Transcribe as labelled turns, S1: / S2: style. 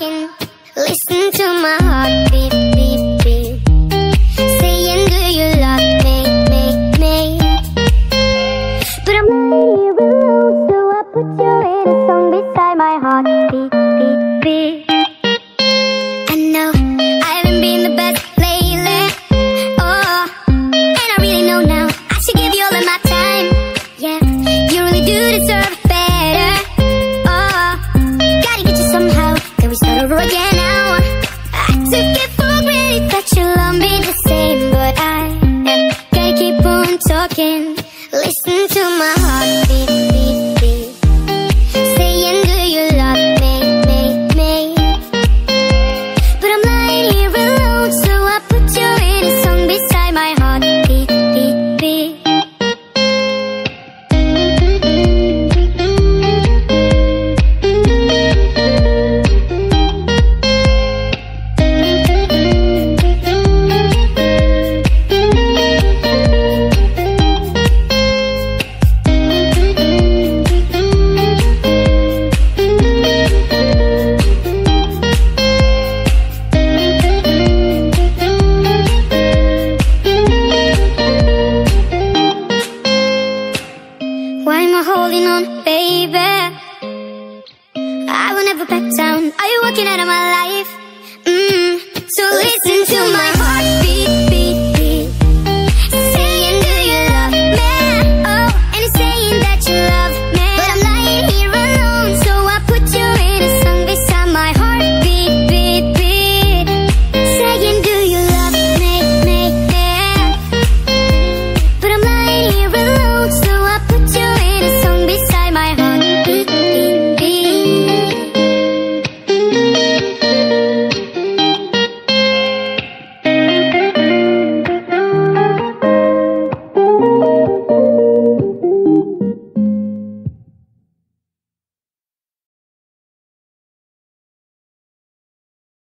S1: talking. Listen to my heart beat, beat, beat. Saying, do you love me, me, me? But I'm not here alone, so I put you in a song beside my heart beat, beat, beat. I know I haven't been the best lately, oh, and I really know now I should give you all of my time. Yeah, you really do deserve better. Oh, gotta get you somehow. Can we start over again now? I took it for granted that you'll love me the same, but I gotta keep on talking. Listen to my heart beat, beat, beat. Saying, do you love me, me, me? But I'm lying here alone, so I put you in a song beside my heart beat, beat, beat. Why am I holding on, baby? I will never back down. Are you walking out of my